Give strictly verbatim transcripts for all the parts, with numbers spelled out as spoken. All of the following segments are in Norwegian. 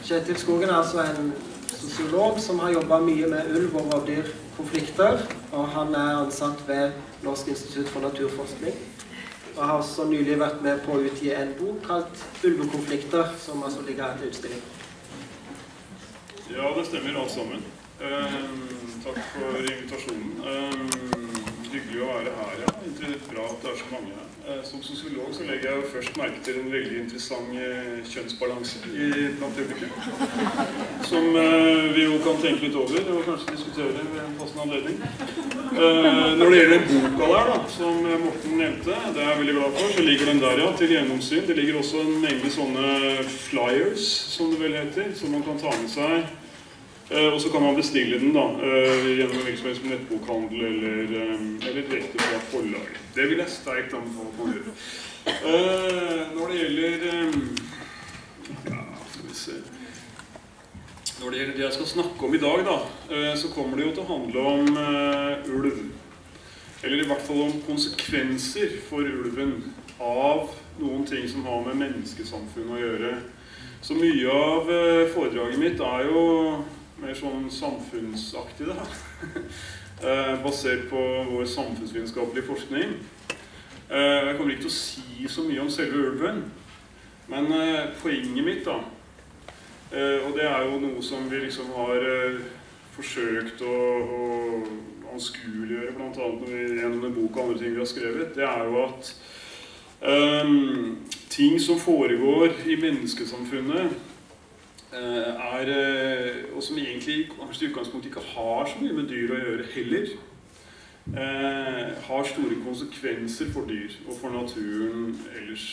Kjetil Skogen er altså en sosiolog som har jobbet mye med ulv- og rovdyrkonflikter, og han er ansatt ved Norsk institutt for naturforskning. Og har også nylig vært med på å utgi en bok kalt Ulvekonflikter, som altså ligger her til utstilling. Ja, det stemmer alt sammen. Um, takk for invitasjonen. Um, hyggelig å være her, ja. Interessant bra at det er så mange her. Uh, som sosiolog så legger jeg jo først merke til en veldig interessant uh, kjønnsbalanse i blant publikum, som uh, vi jo kan tenke litt over og kanskje diskutere ved en passende anledning. Uh, når det gjelder boka der, da, som Morten nevnte, det er jeg veldig glad for, så ligger den der, ja, til gjennomsyn. Det ligger også en mengde sånne flyers, som det vel heter, som man kan ta med seg. Uh, og så kan man bestille den da, uh, gjennom en virksomhet som nettbokhandel eller, um, eller direkte fra forlag. Det vil jeg sterkt anbefale på å gjøre. Uh, når det gjelder um, ja, skal vi se Når det gjelder det jeg skal snakke om i dag, da, uh, så kommer det jo til å handle om uh, ulv. Eller i hvert fall om konsekvenser for ulven av noen ting som har med menneskesamfunnet å gjøre. Så mye av uh, foredraget mitt er jo mer sånn samfunnsaktig, da. Basert på vår samfunnsvitenskapelige forskning. Jeg kommer ikke til å si så mye om selve ulven, men poenget mitt, da, og det er jo noe som vi liksom har forsøkt å, å anskueliggjøre, blant annet når vi, gjennom en bok og andre ting vi har skrevet, det er jo at um, ting som foregår i menneskesamfunnet, er, og som egentlig kanskje i utgangspunktet ikke har så mye med dyr å gjøre heller, eh, har store konsekvenser for dyr og for naturen ellers.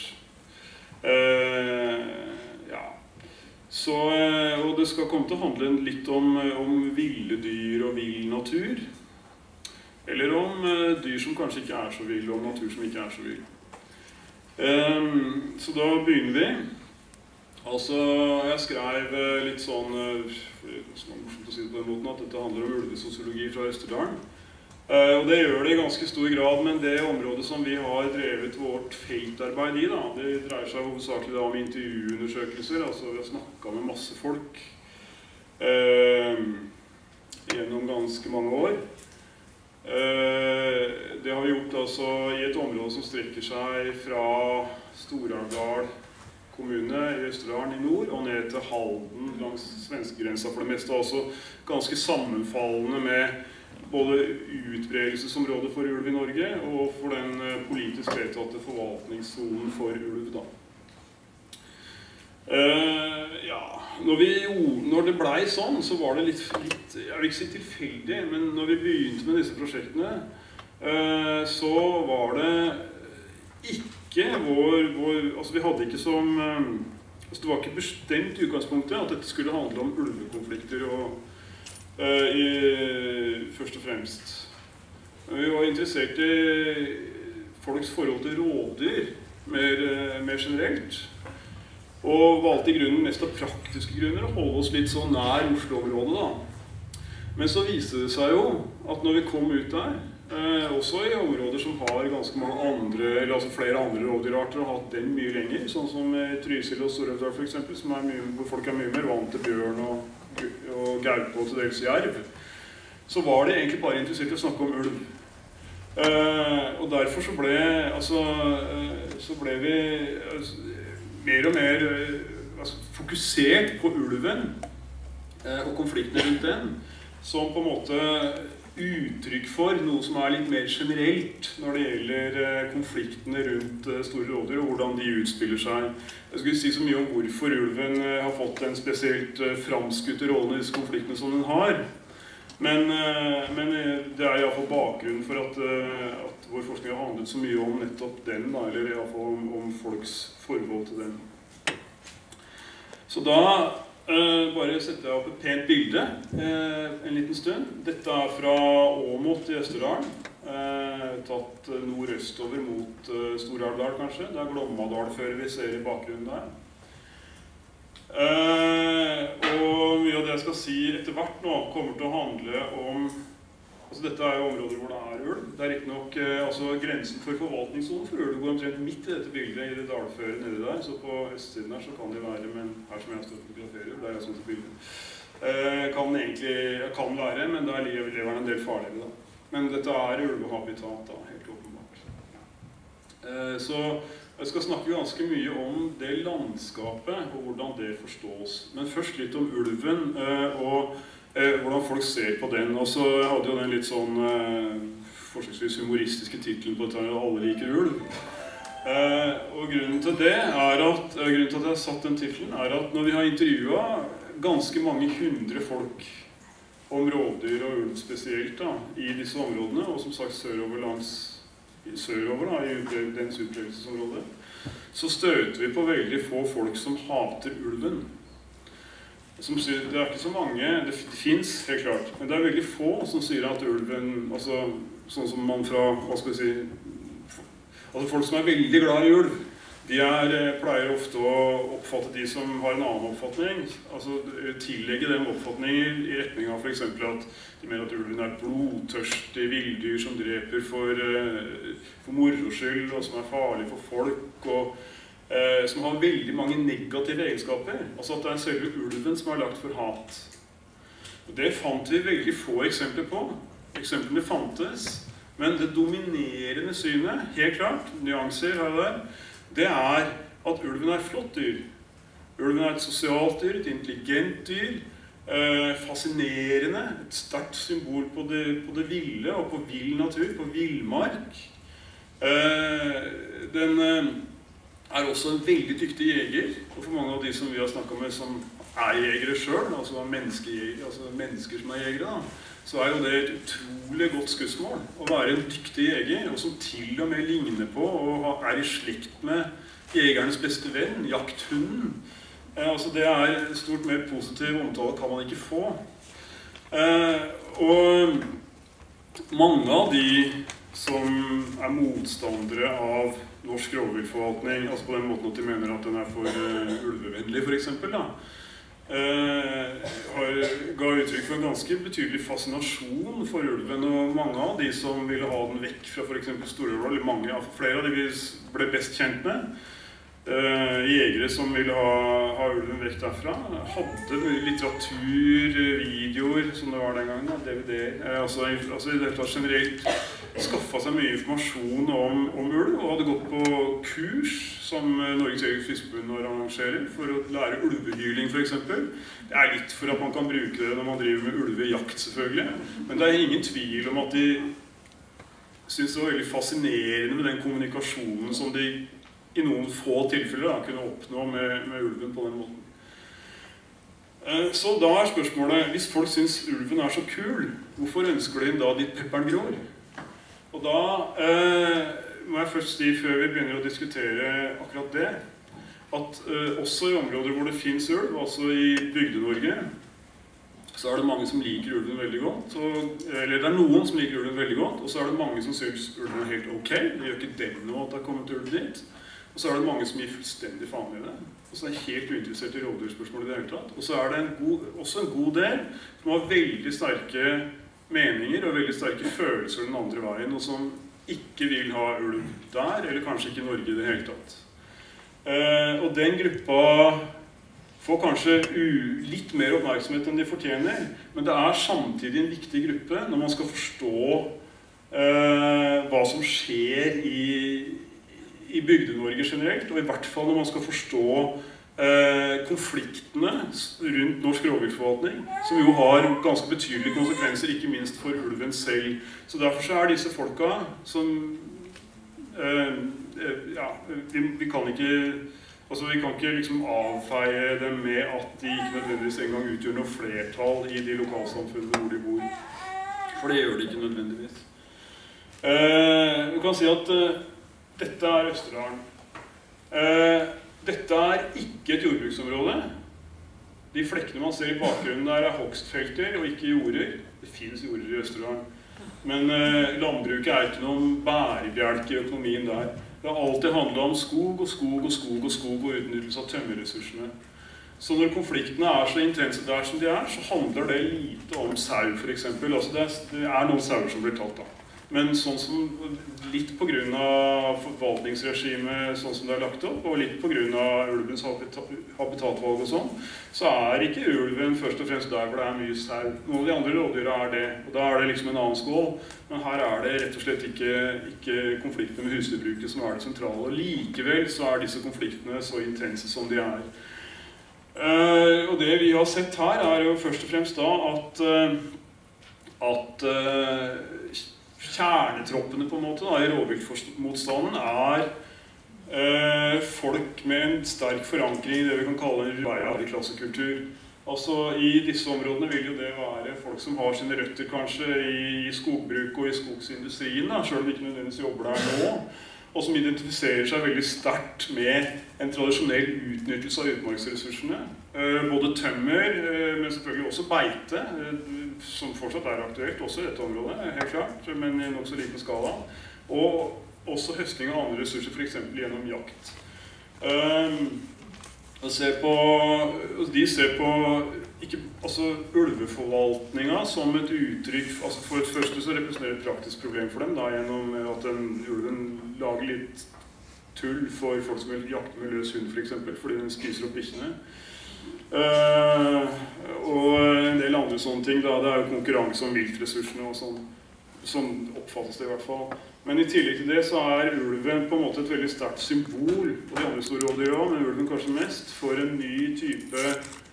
Eh, ja. Så, og det skal komme til å handle litt om, om ville dyr og vill natur, eller om eh, dyr som kanskje ikke er så vill, og natur som ikke er så vill. Eh, så da begynner vi. Altså, jeg skrev litt sånn, det er morsomt å si det på den måten, at dette handler om ulvesosiologi fra Østerdalen. Og det gjør det i ganske stor grad, men det området som vi har drevet vårt feltarbeid i, da, det dreier seg hovedsakelig da om intervjuundersøkelser, altså vi har snakket med masse folk eh, gjennom ganske mange år. Eh, det har vi gjort altså i et område som strekker seg fra Stor-Alvdal kommune i Østerdalen i nord, og ned til Halden langs svenskegrensa for det meste, altså ganske sammenfallende med både utbredelsesområdet for ulv i Norge, og for den politisk vedtatte forvaltningssonen for ulv, da. Uh, ja, når, vi, når det ble sånn, så var det litt, litt, jeg vil ikke si tilfeldig, men når vi begynte med disse prosjektene, uh, så var det ikke Vår, vår, altså vi hadde ikke som, altså det var ikke bestemt i utgangspunktet at dette skulle handle om ulvekonflikter og, uh, i, først og fremst. Vi var interessert i folks forhold til rovdyr mer, mer generelt, og valgte i grunnen mest av praktiske grunner å holde oss litt så nær Oslo-området da. Men så viste det seg jo at når vi kom ut der, Eh, også i områder som har ganske mange andre, eller altså flere andre rovdyrarter og har hatt den mye lenger, sånn som i Trysil og Stor-Alvdal for eksempel, som er mye, hvor folk er mye mer vant til bjørn og, og gaupe og til dels jerv, så var de egentlig bare interessert i å snakke om ulv. Eh, og derfor så ble, altså, eh, så ble vi altså, mer og mer eh, altså, fokusert på ulven eh, og konfliktene rundt den, som på en måte uttrykk for noe som er litt mer generelt når det gjelder konfliktene rundt store rovdyr og hvordan de utspiller seg. Jeg skulle si så mye om hvorfor ulven har fått en spesielt framskutte rollen i disse konfliktene som den har. Men, men det er i hvert fall bakgrunnen for at, at vår forskning har handlet så mye om nettopp den, da, eller i hvert fall om, om folks forhold til den. Så da Uh, bare setter jeg opp et pent bilde uh, en liten stund. Dette er fra Åmot i Østerdalen, uh, tatt nordøstover mot uh, Stor-Alvdal kanskje. Det er Glommadalføret vi ser i bakgrunnen der. Uh, og mye av det jeg skal si etter hvert nå kommer til å handle om Altså, dette er jo områder hvor det er ulv. Det er riktig nok, altså, grensen for forvaltningssonen for ulv går omtrent midt i dette bildet, i det dalføret nede der. Så på østsiden her så kan det være, men her som jeg står og fotograferer, det er jo sånn til bildet. Eh, kan egentlig, kan være, men der lever den en del farligere da. Men dette er ulvehabitat da, helt åpenbart. Eh, så jeg skal snakke ganske mye om det landskapet, og hvordan det forstås. Men først litt om ulven, eh, og Eh, hvordan folk ser på den. Og så hadde jo den litt sånn eh, forsøksvis humoristiske titlen på dette, alle liker ulv. Eh, og grunnen til det er at, eh, grunnen til at jeg har satt den titlen er at når vi har intervjuet ganske mange hundre folk om rovdyr og ulv spesielt da, i disse områdene, og som sagt sørover langs, sørover da, i dens utbredelsesområde, så støter vi på veldig få folk som hater ulven. Som sier, det er ikke så mange, det finnes helt klart, men det er veldig få som sier at ulven, altså sånn som man fra, hva skal vi si, altså folk som er veldig glad i ulv, de er, pleier ofte å oppfatte de som har en annen oppfatning, altså tillegge dem oppfatninger i retning av for eksempel at de mener at ulven er blodtørstig villdyr som dreper for, for moro skyld, og som er farlig for folk, og Eh, som har veldig mange negative egenskaper. Altså at det er selve ulven som er lagt for hat. Og det fant vi veldig få eksempler på. Eksemplene fantes, men det dominerende synet, helt klart, nyanser her og der, det er at ulven er et flott dyr. Ulven er et sosialt dyr, et intelligent dyr, eh, fascinerende, et sterkt symbol på det, på det ville og på vill natur, på villmark. Eh, den... Eh, er også en veldig dyktig jeger, og for mange av de som vi har snakket med som er jegere selv, altså, altså mennesker som er jegere, da, så er jo det et utrolig godt skussmål å være en dyktig jeger, og som til og med ligner på og er i slekt med jegernes beste venn, jakthunden. Eh, altså det er stort mer positiv omtale kan man ikke få. Eh, og mange av de som er motstandere av norsk rovviltforvaltning, altså på den måten at de mener at den er for uh, ulvevennlig for eksempel, da, uh, har, ga uttrykk for en ganske betydelig fascinasjon for ulven, og mange av de som ville ha den vekk fra for eksempel Storelva, eller mange, ja, flere av de vi ble best kjent med, uh, jegere som ville ha, ha ulven vekk derfra, hadde mye litteratur, videoer, som det var den gangen, da, D V D, uh, altså, altså i det hele tatt generelt skaffet seg mye informasjon om, om ulv, og hadde gått på kurs som Norges Jeger- og Fiskerforbund arrangerer for å lære ulvehyling for eksempel. Det er litt for at man kan bruke det når man driver med ulvejakt selvfølgelig, men det er ingen tvil om at de synes det var veldig fascinerende med den kommunikasjonen som de i noen få tilfeller da, kunne oppnå med, med ulven på den måten. Så da er spørsmålet, hvis folk synes ulven er så kul, hvorfor ønsker de da ditt pepperen grår? Og da eh, må jeg først si, før vi begynner å diskutere akkurat det, at eh, også i områder hvor det finnes ulv, altså i Bygde-Norge, så er det mange som liker ulven veldig godt, og, eller det er noen som liker ulven veldig godt, og så er det mange som synes ulven er helt ok, det gjør ikke dem noe at det har kommet ulv dit, og så er det mange som gir fullstendig faen i det, og så er helt uinteressert i rovdyrspørsmål i det hele tatt, og så er det en god, også en god del som har veldig sterke meninger og veldig sterke følelser den andre veien, og som ikke vil ha ulv der, eller kanskje ikke i Norge i det hele tatt. Eh, og den gruppa får kanskje u litt mer oppmerksomhet enn de fortjener, men det er samtidig en viktig gruppe når man skal forstå eh, hva som skjer i, i Bygde-Norge generelt, og i hvert fall når man skal forstå Eh, konfliktene rundt norsk rovviltforvaltning, som jo har ganske betydelige konsekvenser, ikke minst for ulven selv. Så derfor så er disse folka som eh, ja, vi, vi kan ikke altså vi kan ikke liksom avfeie dem med at de ikke nødvendigvis engang utgjør noe flertall i de lokalsamfunnene hvor de bor. For det gjør de ikke nødvendigvis. Eh, vi kan si at eh, dette er Østerdalen. Eh, Dette er ikke et jordbruksområde. De flekkene man ser i bakgrunnen der er hogstfelter og ikke jorder. Det finnes jorder i Østerdalen. Men eh, landbruket er ikke noen bærebjelke i økonomien der. Det har alltid handlet om skog og skog og skog og skog og utnyttelse av tømmerressursene. Så når konfliktene er så intense der som de er, så handler det lite om sau, for eksempel. Altså det, er, det er noen sauer som blir tatt da. Men sånn som, litt på grunn av forvaltningsregimet sånn som det er lagt opp, og litt på grunn av ulvens habitatvalg og sånn, så er ikke ulven først og fremst der hvor det er mye sau. Noen av de andre rådyra er det, og da er det liksom en annen skål. Men her er det rett og slett ikke, ikke konfliktene med husdyrbruket som er det sentrale. Og likevel så er disse konfliktene så intense som de er. Uh, og det vi har sett her er jo først og fremst da at, uh, at uh, kjernetroppene på en måte da, i rovviltmotstanden er uh, folk med en sterk forankring i det vi kan kalle en arbeiderklassekultur. Altså i disse områdene vil jo det være folk som har sine røtter kanskje i, i skogbruk og i skogsindustrien, da, selv om de ikke nødvendigvis jobber der nå. Og som identifiserer seg veldig sterkt med en tradisjonell utnyttelse av utmarksressursene. Både tømmer, men selvfølgelig også beite, som fortsatt er aktuelt også i dette området, helt klart, men i nok så liten skala. Og også høsting av andre ressurser, for eksempel gjennom jakt. Ser på, de ser på ikke, altså, ulveforvaltninga som et uttrykk, altså for et første så representerer et praktisk problem for dem, da, gjennom at den ulven lager litt tull for folk som vil jakte med løs hund, for eksempel, fordi den spiser opp bikkjene. Uh, og en del andre sånne ting, da, det er jo konkurranse om viltressursene og sånn, sånn oppfattes det i hvert fall. Men i tillegg til det så er ulven på en måte et veldig sterkt symbol, og de andre store rådyr også, men ulven kanskje mest, for en ny type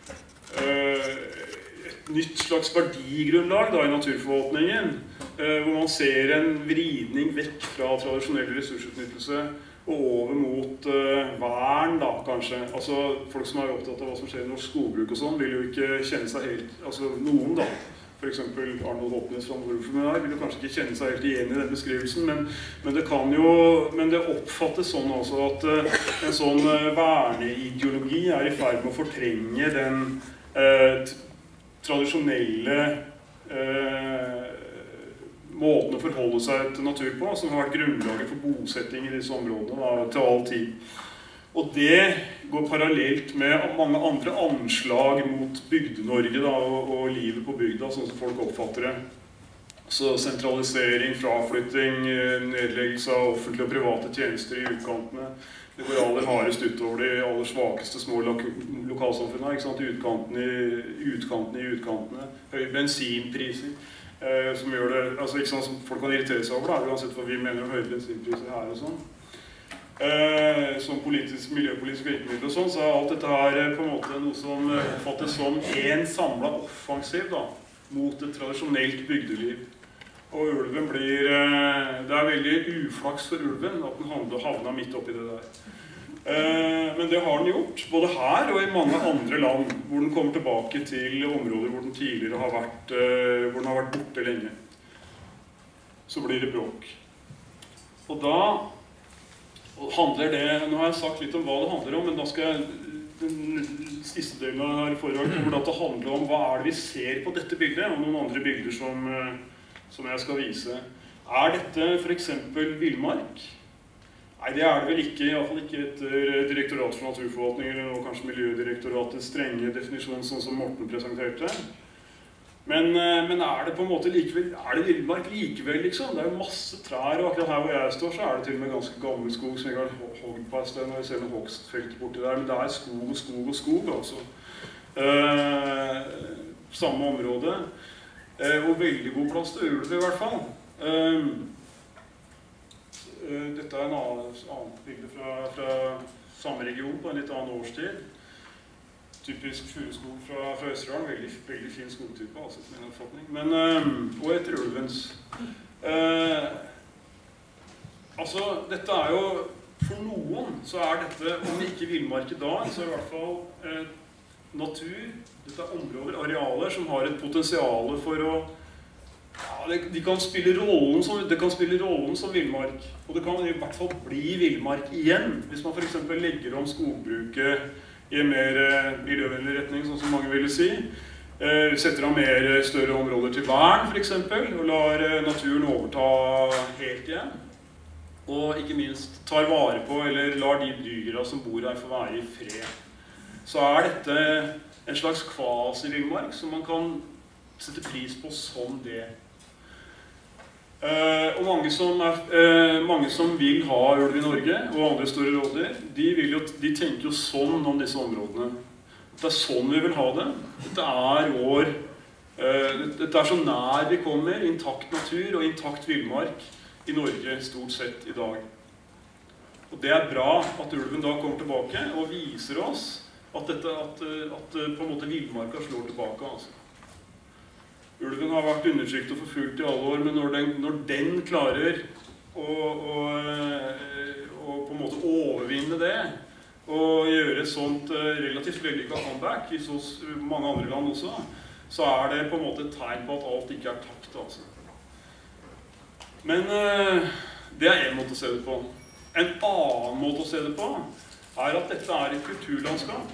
Uh, et nytt slags verdigrunnlag da, i naturforvaltningen, uh, hvor man ser en vridning vekk fra tradisjonell ressursutnyttelse og over mot uh, vern, da, kanskje. Altså, folk som er opptatt av hva som skjer i norsk skogbruk og sånn, vil jo ikke kjenne seg helt, altså noen da, for eksempel Arnold Håpnes fra Nordfjordenar, vil jo kanskje ikke kjenne seg helt igjen i den beskrivelsen, men, men det kan jo, men det oppfattes sånn også at uh, en sånn uh, verneideologi er i ferd med å fortrenge den Eh, tradisjonelle eh, måten å forholde seg til natur på, som har vært grunnlaget for bosetting i disse områdene da, til all tid. Og det går parallelt med mange andre anslag mot Bygde-Norge da, og, og livet på bygda, sånn som folk oppfatter det. Så sentralisering, fraflytting, nedleggelse av offentlige og private tjenester i utkantene. Det går aller hardest utover de aller svakeste små lo lokalsamfunnene, ikke sant? Utkantene i utkantene i utkantene. Høye bensinpriser, eh, som gjør det, altså ikke sant, som folk kan irritere seg over, da, uansett hva vi mener om høye bensinpriser her og sånn. Eh, som politisk, miljøpolitisk virkemiddel og sånn, så er alt dette her på en måte noe som oppfattes som en samlet offensiv da, mot et tradisjonelt bygdeliv. Og ulven blir, det er veldig uflaks for ulven at den havner midt oppi det der. Men det har den gjort, både her og i mange andre land, hvor den kommer tilbake til områder hvor den tidligere har vært, hvor den har vært borte lenge. Så blir det bråk. Og da handler det, nå har jeg sagt litt om hva det handler om, men da skal jeg den siste delen av her foredraget hvor det handler om hva er det vi ser på dette bildet, og noen andre bilder som som jeg skal vise. Er dette for eksempel villmark? Nei, det er det vel ikke, i hvert fall ikke etter Direktorat for naturforvaltning, eller nå kanskje Miljødirektoratets strenge definisjon, sånn som Morten presenterte. Men, men er det på en måte likevel, er det villmark likevel, liksom? Det er jo masse trær, og akkurat her hvor jeg står, så er det til og med ganske gammel skog, som jeg har hogd på et sted, når jeg ser noen hogstfelt borti der, men det er skog og skog og skog, altså. Eh, samme område. Og veldig god plass til ulv i hvert fall. Dette er en annen, annen bilde fra, fra samme region på en litt annen årstid. Typisk furuskog fra, fra Østerdalen, veldig, veldig fin skogtype, altså, min oppfatning. Men, og etter ulvens. Eh, altså, dette er jo, for noen så er dette, om ikke villmark i dag, så er det i hvert fall eh, natur. Dette er områder, arealer, som har et potensial for å ja, de kan spille rollen som, det kan spille rollen som villmark. Og det kan i hvert fall bli villmark igjen, hvis man for eksempel legger om skogbruket i en mer miljøvennlig retning, sånn som mange ville si. Eh, setter av mer større områder til vern, for eksempel, og lar naturen overta helt igjen. Og ikke minst tar vare på, eller lar de dyra som bor her få være i fred. så er dette en slags kvasi-villmark som man kan sette pris på som det. Uh, og mange som, er, uh, mange som vil ha ulv i Norge, og andre store rådyr, de, vil jo, de tenker jo sånn om disse områdene. Det er sånn vi vil ha det. Dette er vår, uh, dette er så nær vi kommer, intakt natur og intakt villmark i Norge stort sett i dag. Og det er bra at ulven da kommer tilbake og viser oss at, dette, at, at på en måte villmarka slår tilbake, altså. Ulven har vært undertrykt og forfulgt i alle år, men når den, når den klarer å, å, å på en måte overvinne det, og gjøre et sånt relativt vellykket comeback i så mange andre land også, så er det på en måte et tegn på at alt ikke er tapt, altså. Men det er en måte å se det på. En annen måte å se det på er at dette er et kulturlandskap.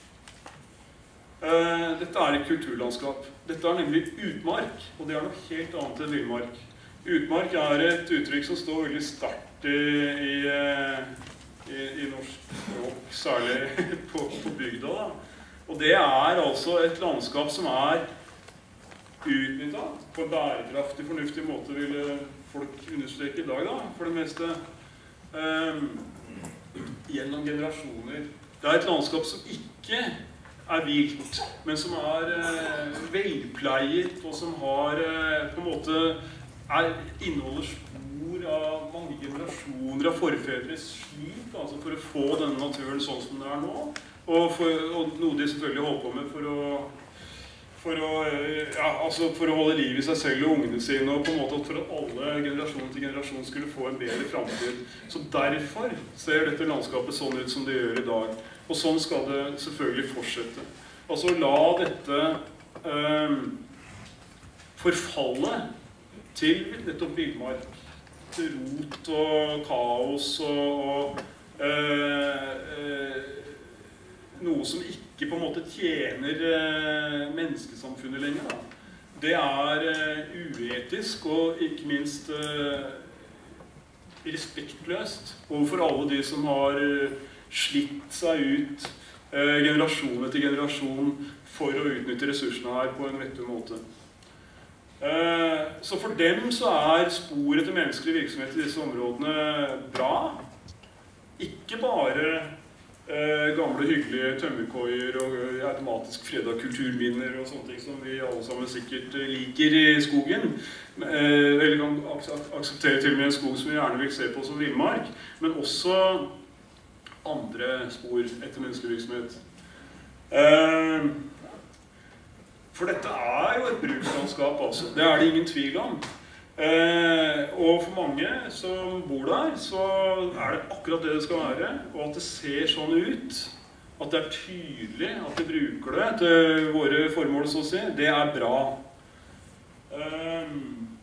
Uh, dette er et kulturlandskap. Dette er nemlig utmark, og det er noe helt annet enn villmark. Utmark er et uttrykk som står veldig sterkt i, i, i, i norsk språk, særlig på, på bygda. Da. Og det er altså et landskap som er utnyttet på en bærekraftig, fornuftig måte, vil folk understreke i dag, da, for det meste. Um, gjennom generasjoner. Det er et landskap som ikke er vilt, men som er eh, velpleiet, og som har eh, på en måte er inneholder spor av mange generasjoner av forfedres slit, altså for å få denne naturen sånn som det er nå, og, for, og noe de selvfølgelig holder på med for å, for å, ja, altså for å holde liv i seg selv og ungene sine, og på en måte for at alle generasjon til generasjon skulle få en bedre fremtid. Så derfor ser dette landskapet sånn ut som det gjør i dag. Og sånn skal det selvfølgelig fortsette. Altså la dette eh, forfalle til nettopp villmark, til rot og kaos og, og eh, eh, noe som ikke på en måte tjener eh, menneskesamfunnet lenger. Da. Det er eh, uetisk og ikke minst eh, respektløst overfor alle de som har eh, slitt seg ut eh, generasjon etter generasjon for å utnytte ressursene her på en vettig måte. Eh, så for dem så er spor etter menneskelig virksomhet i disse områdene bra. Ikke bare eh, gamle hyggelige tømmerkoier og automatisk fredet kulturminner og sånne ting som vi alle sammen sikkert liker i skogen. Eh, eller kan akseptere til og med en skog som vi gjerne vil se på som villmark, men også andre spor etter menneskelig virksomhet. Eh, for dette er jo et brukslandskap, altså. Det er det ingen tvil om. Eh, og for mange som bor der, så er det akkurat det det skal være, og at det ser sånn ut, at det er tydelig at de bruker det til våre formål, så å si, det er bra. Eh,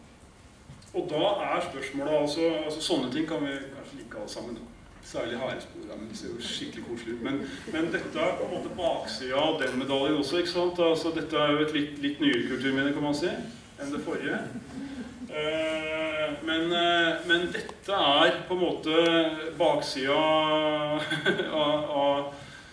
og da er spørsmålet, altså, altså sånne ting kan vi kanskje like alle sammen, da. Særlig harespor, men det ser jo skikkelig koselig ut. Men, men dette er på en måte baksida av den medaljen også, ikke sant? Altså, dette er jo et litt, litt nyere kulturminne, kan man si, enn det forrige. Uh, men, uh, men dette er på en måte baksida av, av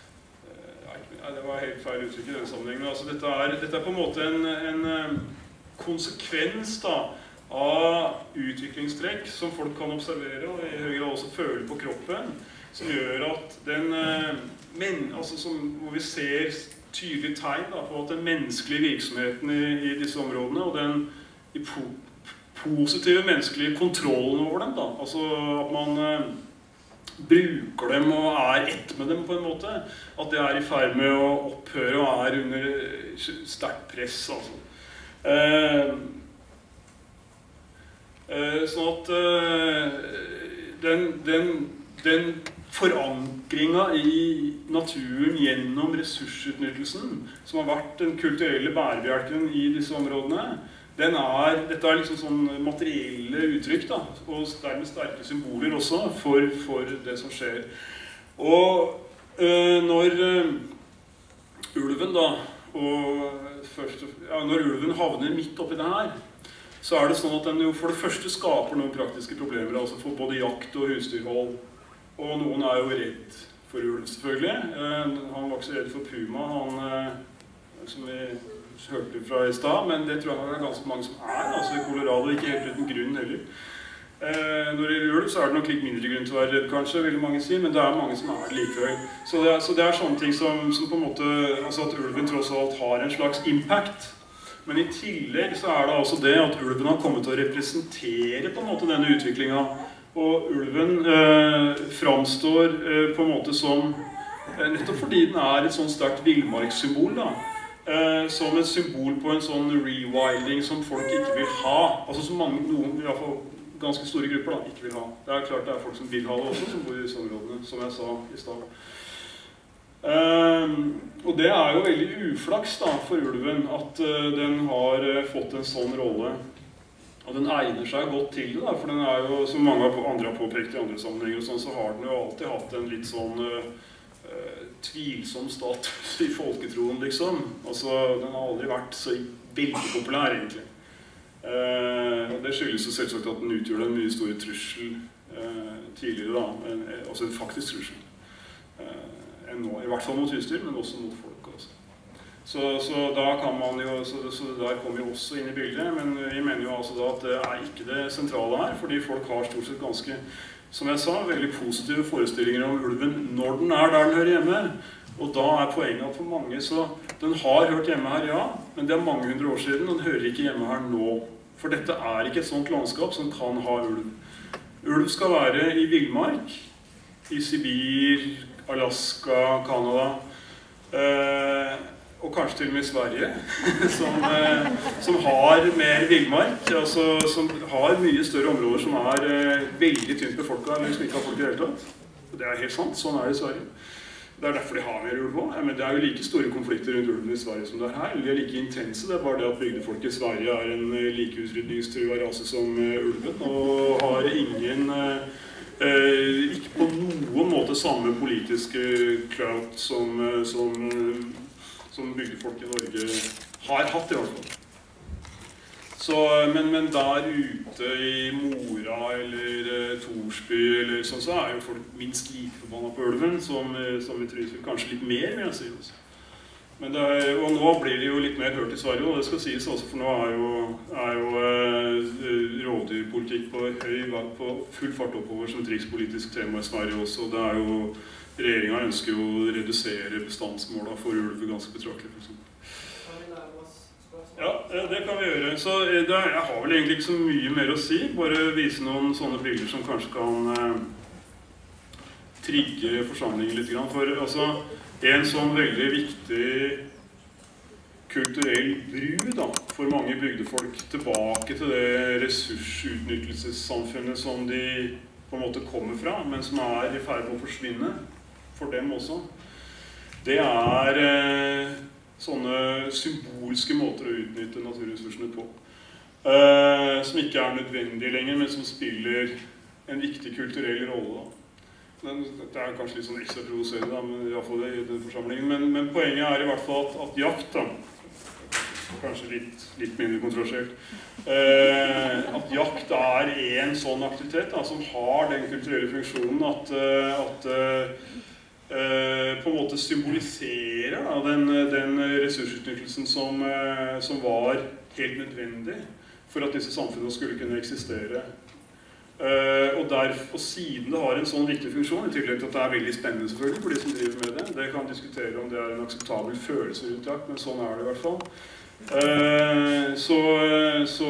uh, det var helt feil uttrykk i denne sammenhengen. Altså, dette, er, dette er på en måte en, en konsekvens da, av utviklingstrekk som folk kan observere og i høy grad også føle på kroppen, som gjør at den, men, altså som, hvor vi ser tydelige tegn da, på at den menneskelige virksomheten i, i disse områdene og den i po positive menneskelige kontrollen over dem, da, altså at man eh, bruker dem og er ett med dem på en måte, at det er i ferd med å opphøre og er under sterkt press, altså. Eh, Uh, sånn at uh, den, den, den forankringen i naturen gjennom ressursutnyttelsen, som har vært den kulturelle bærebjelken i disse områdene, den er, dette er liksom sånn materielle uttrykk, da, og dermed sterke symboler også for, for det som skjer. Og uh, når uh, ulven da, og først, ja, når ulven havner midt oppi det her, så er det sånn at den jo for det første skaper noen praktiske problemer, altså for både jakt og husdyrhold. Og noen er jo redd for ulv, selvfølgelig. Han var ikke så redd for puma, han, som vi hørte fra i stad, men det tror jeg det er ganske mange som er, altså i Colorado, ikke helt uten grunn heller. Eh, når det gjelder ulv, så er det nok litt mindre grunn til å være redd, kanskje, vil mange si, men det er mange som er det likevel. Så det er, så det er sånne ting som, som på en måte, altså at ulven tross alt har en slags impact. Men i tillegg så er det altså det at ulven har kommet til å representere på en måte denne utviklingen. Og ulven eh, framstår eh, på en måte som, eh, nettopp fordi den er et sånn sterkt villmarkssymbol da, eh, som et symbol på en sånn rewilding som folk ikke vil ha. Altså som mange, noen, i hvert fall ganske store grupper da, ikke vil ha. Det er klart det er folk som vil ha det også, som bor i disse områdene, som jeg sa i stad. Um, og det er jo veldig uflaks da, for ulven at uh, den har uh, fått en sånn rolle. Og den egner seg godt til det, da, for den er jo, som mange andre har påpekt i andre sammenhenger, og sånn, så har den jo alltid hatt en litt sånn uh, uh, tvilsom status i folketroen, liksom. Altså, den har aldri vært så veldig populær, egentlig. Uh, det skyldes jo selvsagt at den utgjør en mye store trussel uh, tidligere, da, en, altså en faktisk trussel. Uh, Nå, I hvert fall mot husdyr, men også mot folk også. Så, så da kan man jo, så, så det der kommer jo også inn i bildet, men vi mener jo altså da at det er ikke det sentrale her, fordi folk har stort sett ganske, som jeg sa, veldig positive forestillinger om ulven når den er der den hører hjemme. Og da er poenget at for mange, så den har hørt hjemme her, ja, men det er mange hundre år siden, og den hører ikke hjemme her nå. For dette er ikke et sånt landskap som kan ha ulv. Ulv skal være i villmark, i Sibir, Alaska, Canada, eh, og kanskje til og med i Sverige, som, eh, som har mer villmark, altså som har mye større områder som er eh, veldig tynt befolket, eller som ikke har folk i det hele tatt. Og det er helt sant, sånn er det i Sverige. Det er derfor de har mer ulv også. Men det er jo like store konflikter rundt ulven i Sverige som det er her. De er like intense, det er bare det at bygdefolk i Sverige er en like utrydningstrua rase som uh, ulven, og har ingen uh, Eh, ikke på noen måte samme politiske clout som, som, som bygdefolk i Norge har hatt i hvert fall. Så, men, men der ute i Mora eller uh, Torsby eller sånn, så er jo folk minst like forbannet på ulven, som, som vi tror kanskje litt mer, vil jeg si også. Men det er, og nå blir det jo litt mer hørt i Sverige, og det skal sies også, for nå er jo, er jo eh, rådyrpolitikk på høy vei på full fart oppover som et rikspolitisk tema i Sverige også. Det er jo, regjeringen ønsker jo å redusere bestandsmålene for ulv ganske betraktelig, for eksempel. Ja, det kan vi gjøre. Så det, jeg har vel egentlig ikke så mye mer å si, bare vise noen sånne bilder som kanskje kan eh, trigge forsamlingen litt grann, for altså, en sånn veldig viktig kulturell bru da, for mange bygdefolk tilbake til det ressursutnyttelsessamfunnet som de på en måte kommer fra, men som er i ferd med å forsvinne for dem også. Det er eh, sånne symbolske måter å utnytte naturressursene på, eh, som ikke er nødvendige lenger, men som spiller en viktig kulturell rolle da. Det er kanskje litt sånn ekstra provoserende, men i hvert fall i den forsamlingen. Men, men poenget er i hvert fall at, at jakt, da, kanskje litt, litt mindre kontroversielt, eh, at jakt er en sånn aktivitet da, som har den kulturelle funksjonen at, at eh, på en måte symboliserer da, den, den ressursutnyttelsen som, som var helt nødvendig for at disse samfunnene skulle kunne eksistere. Uh, og, der, og siden det har en sånn viktig funksjon, i tillegg til at det er veldig spennende selvfølgelig for de som driver med det, det kan diskutere om det er en akseptabel følelse rundt jakt, men sånn er det i hvert fall. Uh, så, så,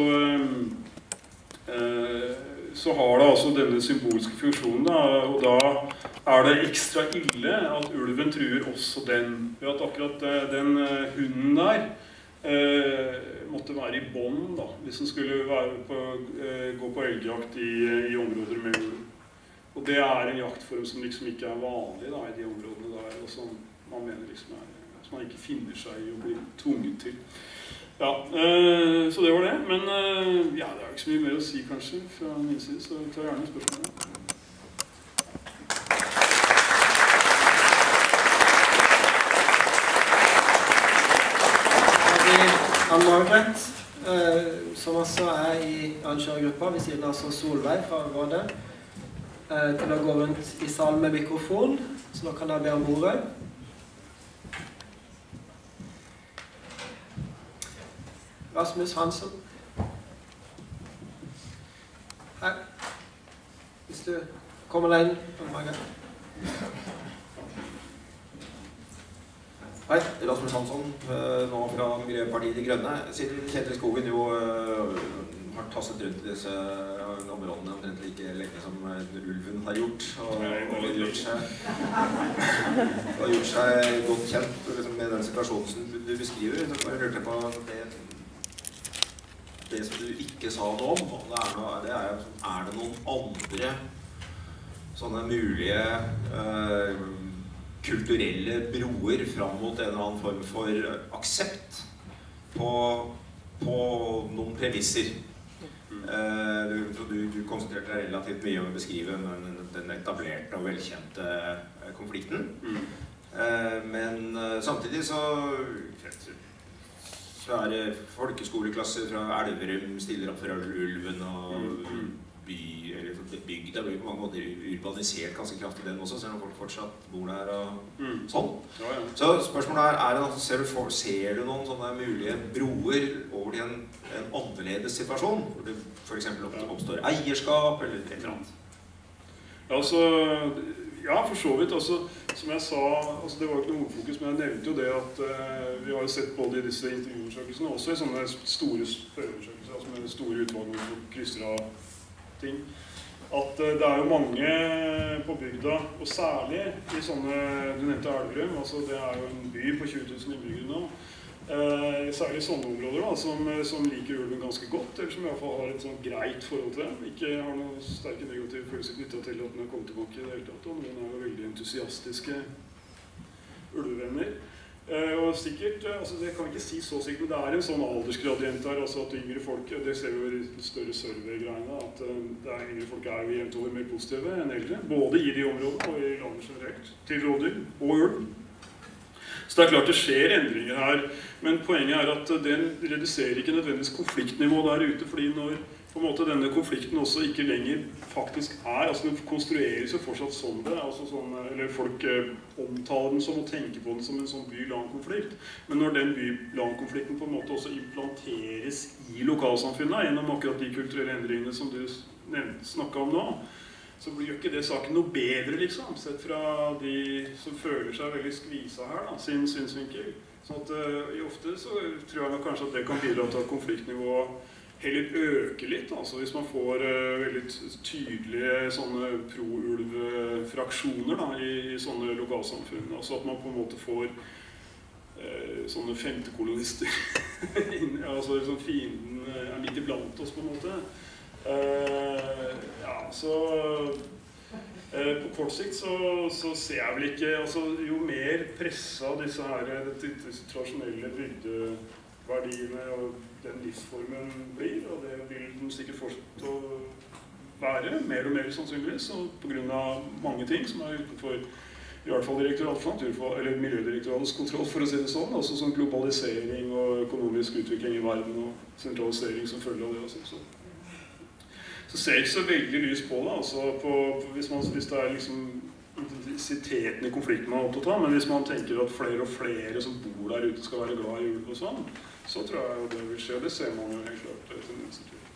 uh, så har det altså denne symbolske funksjonen, da, og da er det ekstra ille at ulven truer også den, ved at akkurat den hunden der Uh, måtte være i bånd da, hvis den skulle være på, uh, gå på elgjakt i, i områder med ulv. Og det er en jaktform som liksom ikke er vanlig da, i de områdene der, og som man mener liksom er, som man ikke finner seg i å bli tvunget til. Ja, uh, så det var det, men uh, ja, det er ikke så mye mer å si kanskje fra min side, så jeg tar gjerne spørsmålet. Ann-Margret, eh, som også er i arrangørgruppa ved siden av Solveig fra rådet, eh, til å gå rundt i salen med mikrofon. Så nå kan jeg be om ordet. Rasmus Hansen. Her. Hvis du kommer deg inn. Hei, Rasmus Hansson, nå fra Miljøpartiet De Grønne. Siden Kjetil Skogen jo har tasset rundt i disse områdene omtrent like lenge som ulven har gjort, og har gjort seg, har gjort seg godt kjent liksom, med den situasjonen som du beskriver. Så jeg lurte på det, det som du ikke sa noe om, og det er, noe, det er, er det noen andre sånne mulige øh, kulturelle broer fram mot en eller annen form for aksept på, på noen premisser? Uh, du, du, du konsentrerte deg relativt mye om å beskrive den, den etablerte og velkjente uh, konflikten. Mm. Uh, men uh, samtidig så, så er det folkeskoleklasser fra Elverum stiller opp for ulven og mm. by, eller bygda blir på mange måter urbanisert ganske kraftig den også, selv om folk fortsatt bor der og mm. sånn. Ja, ja. Så spørsmålet er, er det noe, ser, du for, ser du noen sånne mulige broer over til en, en annerledes situasjon, hvor det for eksempel oppstår eierskap eller et eller annet? Ja, altså, ja, for så vidt. Altså, som jeg sa, altså, det var ikke noe hovedfokus, men jeg nevnte jo det at uh, vi har jo sett både i disse intervjuundersøkelsene, også i sånne store spørreundersøkelser, altså med store utvalg som krysser av ting, at uh, det er jo mange på bygda, og særlig i sånne, du nevnte Elverum, altså det er jo en by på tjue tusen innbyggere nå, Uh, særlig sånne områder da, som, som liker ulven ganske godt, eller som i hvert fall har et sånn greit forhold til dem. Ikke har noen sterke negative følelser knyttet til at den har kommet tilbake i det hele tatt, og noen er jo veldig entusiastiske ulvevenner. Uh, og sikkert, altså det kan vi ikke si så sikkert, men det er en sånn aldersgradient her, altså at yngre folk, det ser vi jo i større survey-greiene, at uh, det er yngre folk er jo jevnt over mer positive enn eldre, både i de områdene og i landet generelt, til rådyr og ulv. Så det er klart det skjer endringer her, men poenget er at den reduserer ikke nødvendigvis konfliktnivået der ute, fordi når på en måte denne konflikten også ikke lenger faktisk er, altså den konstrueres jo fortsatt som det, altså sånn, eller folk eh, omtaler den som og tenker på den som en sånn by-land-konflikt, men når den by-land-konflikten på en måte også implanteres i lokalsamfunnet gjennom akkurat de kulturelle endringene som du snakket om nå, så blir jo ikke det saken noe bedre, liksom, sett fra de som føler seg veldig skvisa her, da, sin synsvinkel. Sånn at uh, ofte så tror jeg kanskje at det kan bidra til at konfliktnivået heller øker litt, altså hvis man får uh, veldig tydelige sånne pro-ulv-fraksjoner da, i, i sånne lokalsamfunn. Altså at man på en måte får uh, sånne femtekolonister, altså sånn fienden er midt iblant oss på en måte. Uh, ja, så uh, på kort sikt så, så ser jeg vel ikke, altså jo mer presset disse her, disse tradisjonelle bygdeverdiene og den livsformen blir, og det vil den sikkert fortsette å være, mer og mer sannsynligvis, og på grunn av mange ting som er utenfor i hvert fall direktorat for naturfag, eller Miljødirektoratets kontroll, for å si det sånn, altså sånn globalisering og økonomisk utvikling i verden og sentralisering som følger av det også. Så. Så ser jeg ikke så veldig lys på det, altså på, på, hvis, man, hvis det er liksom intensiteten i konflikten man er opptatt av, men hvis man tenker at flere og flere som bor der ute skal være glad i ulv og sånn, så tror jeg jo det vil skje, det ser man jo helt klart tendenser til.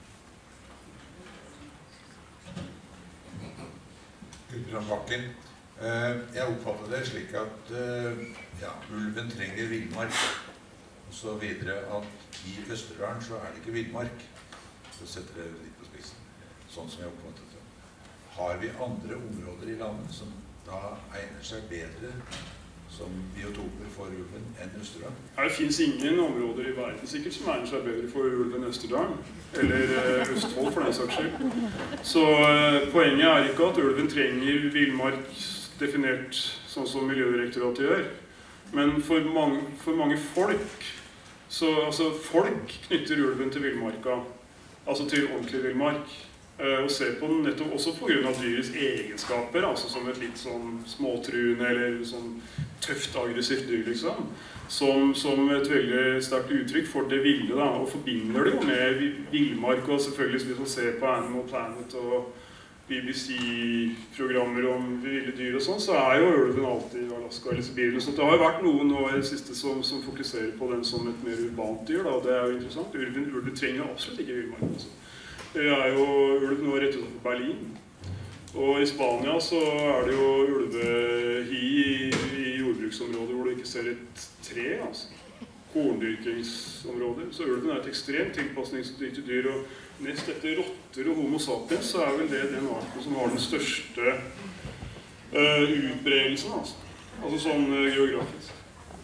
Gudbrand Bakken, jeg oppfatter det slik at ja, ulven trenger villmark, og så videre at i Østerdalen så er det ikke villmark, så setter det litt på spissen, sånn som jeg oppfattet det. Har vi andre områder i landet som da egner seg bedre som biotoper for ulven enn Østerdalen? Det finnes ingen områder i verden sikkert som egner seg bedre for ulven enn Østerdalen, eller uh, Østfold for den saks skyld. Så uh, poenget er ikke at ulven trenger villmark definert sånn som Miljødirektoratet gjør, men for mange, for mange folk, så altså folk knytter ulven til villmarka, altså til ordentlig villmark, og ser på den nettopp også på grunn av dyrets egenskaper, altså som et litt sånn småtruende eller sånn tøft aggressivt dyr, liksom, som, som et veldig sterkt uttrykk for det ville, da, og forbinder det jo med villmark, og selvfølgelig hvis man ser på Animal Planet og B B C-programmer om ville dyr og sånn, så er jo ulven alltid i Alaska eller Sibirien. Så det har jo vært noen nå i det siste som, som fokuserer på den som et mer urbant dyr, da, og det er jo interessant. Ulven, ulven trenger absolutt ikke villmark. Altså. Det er jo ulv nå rett utenfor Berlin. Og i Spania så er det jo ulvehi i, i jordbruksområder hvor du ikke ser et tre, altså. Korndyrkingsområder. Så ulven er et ekstremt tilpasningsdyktig dyr, og nest etter rotter og homo sapiens så er vel det den arten som har den største uh, utbredelsen, altså. Altså sånn uh, geografisk.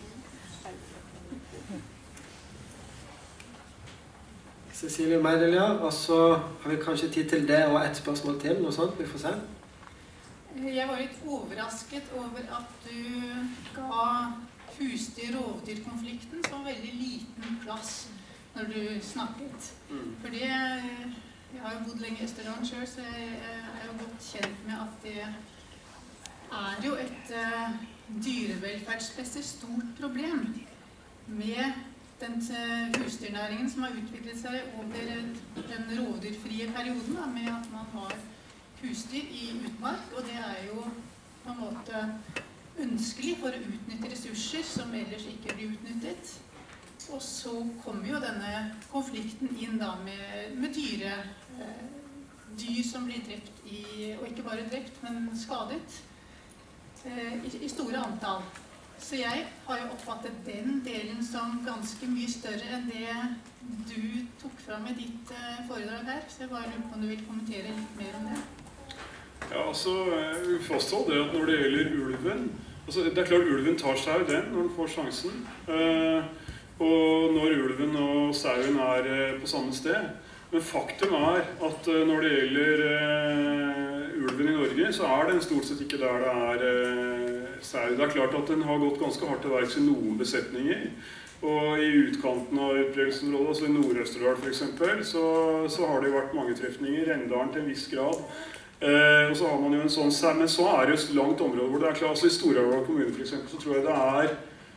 Cecilie Meidelia, og så har vi kanskje tid til det og et spørsmål til, noe sånt, vi får se. Jeg var litt overrasket over at du ga husdyr-rovdyr-konflikten så veldig liten plass når du snakket. Mm. Fordi jeg, jeg har jo bodd lenge i Østerdalen selv, så jeg, jeg er jo godt kjent med at det er jo et uh, dyrevelferdsmessig stort problem med den husdyrnæringen som har utviklet seg over den rovdyrfrie perioden, da, med at man har husdyr i utmark, og det er jo på en måte ønskelig for å utnytte ressurser som ellers ikke blir utnyttet. Og så kommer jo denne konflikten inn da med, med dyre, eh, dyr som blir drept i, og ikke bare drept, men skadet, eh, i, i store antall. Så jeg har jo oppfattet den delen som ganske mye større enn det du tok fram i ditt uh, foredrag her. Så jeg bare lurer på om du vil kommentere litt mer om det. Ja, altså, jeg fastholder det at når det gjelder ulven, altså, det er klart ulven tar seg av den når den får sjansen. Uh, og når ulven og sauen er uh, på samme sted. Men faktum er at uh, når det gjelder uh, ulven i Norge, så er den stort sett ikke der det er uh, sau. Det er klart at den har gått ganske hardt til verks i noen besetninger. Og i utkanten av utbredelsesområdet, altså i Nord-Østerdal for eksempel, så, så har det vært mange trefninger, Rendalen til en viss grad. Uh, og så har man jo en sånn sau, men så er det jo et langt område hvor det er klart, altså i Stor-Aurdal kommune for eksempel, så tror jeg det er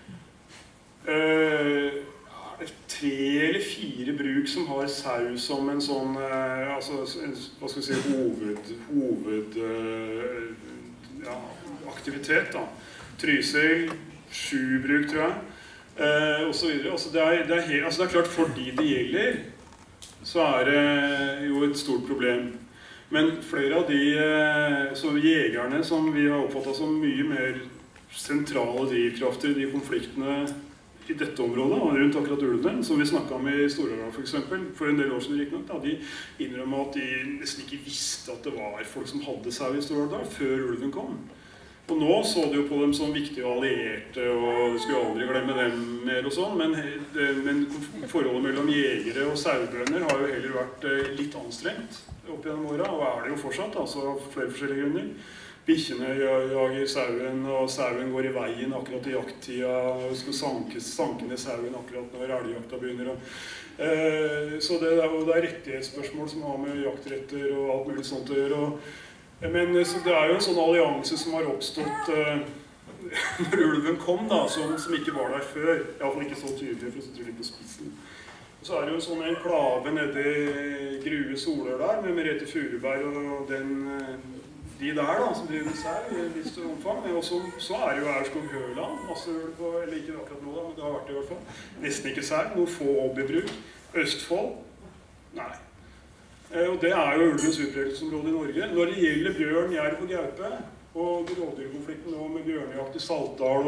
uh, tre eller fire bruk som har sau som en sånn, eh, altså, en, hva skal vi si, hoved, hoved eh, ja, aktivitet da. Trysil, sju bruk tror jeg, eh, og så videre. Altså, det, er, det, er helt, altså, det er klart for de det gjelder, så er det jo et stort problem. Men flere av de eh, så jegerne som vi har oppfattet som mye mer sentrale drivkrafter i de konfliktene i dette området, og rundt akkurat ulven, som vi snakket om i Stor-Aurdal for eksempel, for en del år siden riktig nok, da, de innrømmer at de nesten ikke visste at det var folk som hadde sau i Stor-Aurdal før ulven kom. Og nå så de jo på dem som viktige og allierte, og de skulle aldri glemme dem mer og sånn, men, men forholdet mellom jegere og sauebønder har jo heller vært litt anstrengt opp gjennom året, og er det jo fortsatt, altså av flere forskjellige grunner. Bikkjene jager sauen, og sauen går i veien akkurat i jakttida, og skal sanke, sanke ned sauen akkurat når elgjakta begynner. Og, eh, så det er, det er rettighetsspørsmål som har med jaktretter og alt mulig sånt å gjøre. Og, men så det er jo en sånn allianse som har oppstått eh, når ulven kom, da, som, som ikke var der før. I hvert fall ikke så tydelig, for å sitte litt på spissen. Og så er det jo en sånn enklave nede i Grue Soler der, med Merete Furuberg og den... de der da, som driver sau i et visst omfang. Og så, så er det jo Aurskog-Høland, masse ulv på, eller ikke akkurat nå da, men det har vært det i hvert fall. Nesten ikke sau, noen få hobbybruk. Østfold? Nei. Eh, og det er jo ulvens utbredelsesområde i Norge. Når det gjelder bjørn, jerv og gaupe, og rovdyrkonflikten nå med bjørnejakt i Saltdal,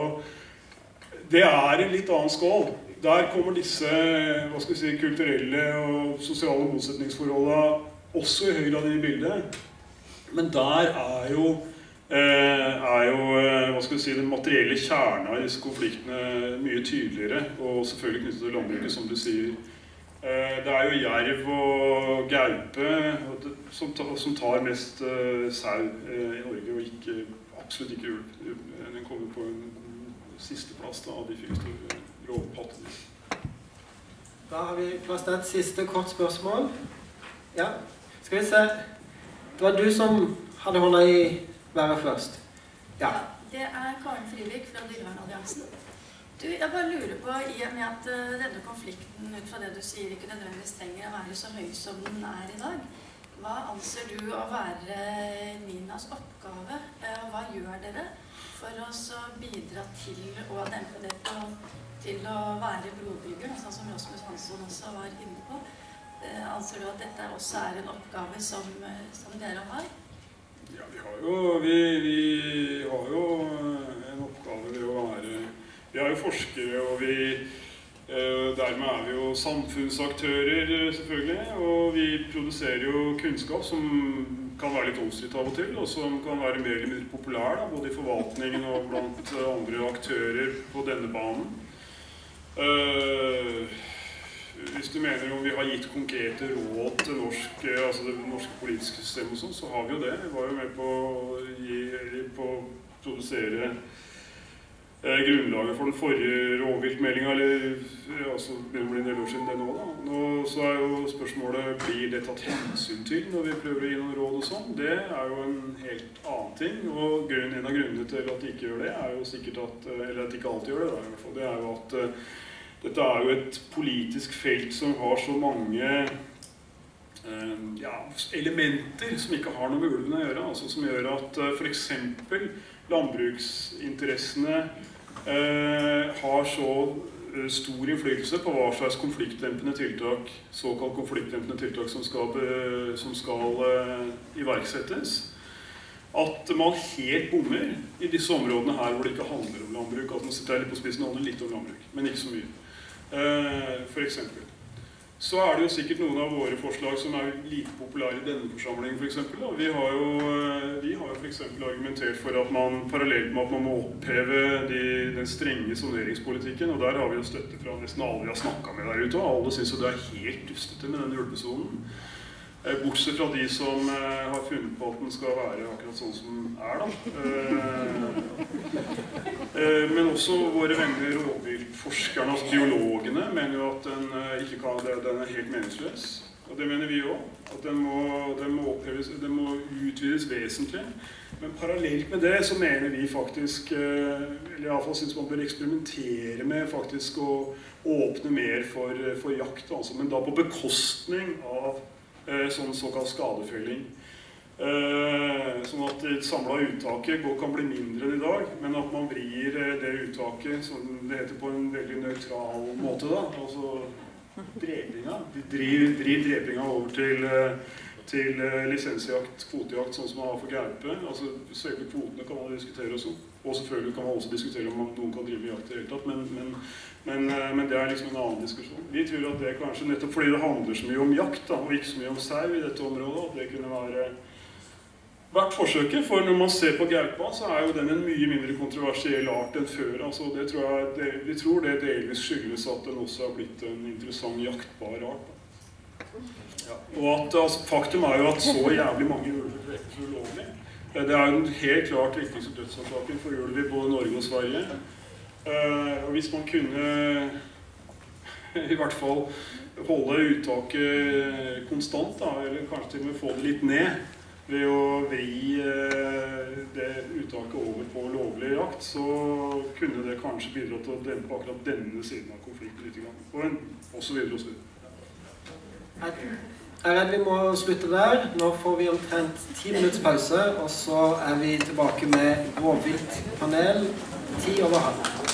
og det er en litt annen skål. Der kommer disse, hva skal vi si, kulturelle og sosiale motsetningsforholdene også i høy grad i bildet. Men der er jo, eh, er jo hva skal vi si, den materielle kjerna i disse konfliktene mye tydeligere, og selvfølgelig knyttet til landbruket, som du sier. Eh, det er jo jerv og gaupe som, som tar mest eh, sau eh, i Norge, og ikke, absolutt ikke ulv. Den kommer på en siste plass da, av de fire store rovpattene. Da har vi plass til et siste kort spørsmål. Ja, skal vi se. Det var du som hadde hånda i været først. Ja. Ja, det er Karen Frivik fra Dyrevernalliansen. Du, jeg bare lurer på, i og med at uh, denne konflikten, ut fra det du sier, ikke nødvendigvis trenger å være så høy som den er i dag, hva anser du å være NINAs oppgave, og hva gjør dere for å bidra til å dempe det på, til å være brobygger, sånn som Rasmus Hansson også var inne på? Anser du at dette også er en oppgave som, som dere har? Ja, vi har jo, vi, vi har jo en oppgave ved å være, vi er jo forskere, og vi dermed er vi jo samfunnsaktører selvfølgelig, og vi produserer jo kunnskap som kan være litt omstridt av og til, og som kan være mer eller mindre populær, da, både i forvaltningen og blant andre aktører på denne banen. Uh, hvis du mener om vi har gitt konkrete råd til norsk, altså det norske politiske systemet og sånn, så har vi jo det. Vi var jo med på å, gi, på å produsere grunnlaget for den forrige rovviltmeldingen, eller altså, det blir en del år siden det nå da. Nå så er jo spørsmålet, blir det tatt hensyn til når vi prøver å gi noen råd og sånn? Det er jo en helt annen ting, og grunn, en av grunnene til at de ikke gjør det er jo sikkert at, eller at de ikke alltid gjør det da, i hvert fall, det er jo at uh, dette er jo et politisk felt som har så mange uh, ja, elementer som ikke har noe med ulven å gjøre, altså som gjør at uh, for eksempel landbruksinteressene Eh, har så eh, stor innflytelse på hva slags konfliktdempende tiltak, såkalt konfliktdempende tiltak som skal, eh, som skal eh, iverksettes, at man helt bommer i disse områdene her hvor det ikke handler om landbruk, at man sitter litt på spissen og handler litt om landbruk, men ikke så mye. Eh, for eksempel. Så er det jo sikkert noen av våre forslag som er lite populære i denne forsamlingen, for eksempel. Og vi har jo, vi har jo for eksempel argumentert for at man, parallelt med at man må oppheve de, den strenge soneringspolitikken, og der har vi jo støtte fra nesten alle vi har snakket med der ute, og alle synes jo det er helt dustete med denne ulvesonen. Bortsett fra de som eh, har funnet på at den skal være akkurat sånn som den er da. Eh, eh, men også våre venner rovviltforskerne, altså biologene, mener jo at den eh, ikke kan, den er helt meningsløs. Og det mener vi også, at den må, den må oppheves, den må utvides vesentlig. Men parallelt med det så mener vi faktisk, eh, eller i alle fall synes man bør eksperimentere med faktisk å åpne mer for, for jakt, altså, men da på bekostning av sånn såkalt skadefelling. Sånn at det samlede uttaket kan bli mindre enn i dag, men at man vrir det uttaket, som det heter på en veldig nøytral måte da, altså drepinga. De driver, driver drepinga over til, til lisensjakt, kvotejakt, sånn som man har for gaupe. Altså selve kvotene kan man diskutere også. Og selvfølgelig kan man også diskutere om noen kan drive jakt i hele tatt, men, men, men, men det er liksom en annen diskusjon. Vi tror at det kanskje, nettopp fordi det handler så mye om jakt da, og ikke så mye om sau i dette området, at det kunne være vært forsøket. For når man ser på gaupa, så er jo den en mye mindre kontroversiell art enn før. Altså, det tror jeg, det, vi tror det delvis skyldes at den også har blitt en interessant jaktbar art. Da. Ja. Og at, altså, faktum er jo at så jævlig mange ulver drepes ulovlig. Det er jo helt klart viktigste dødsårsaken for ulv i både Norge og Sverige. Uh, og hvis man kunne i hvert fall holde uttaket konstant, da, eller kanskje til og med få det litt ned ved å vri uh, det uttaket over på lovlig jakt, så kunne det kanskje bidra til å dempe akkurat denne siden av konflikten litt grann. Og, og så videre og så videre. Jeg er redd vi må slutte der. Nå får vi omtrent ti minutts pause, og så er vi tilbake med rovviltpanel ti over halv.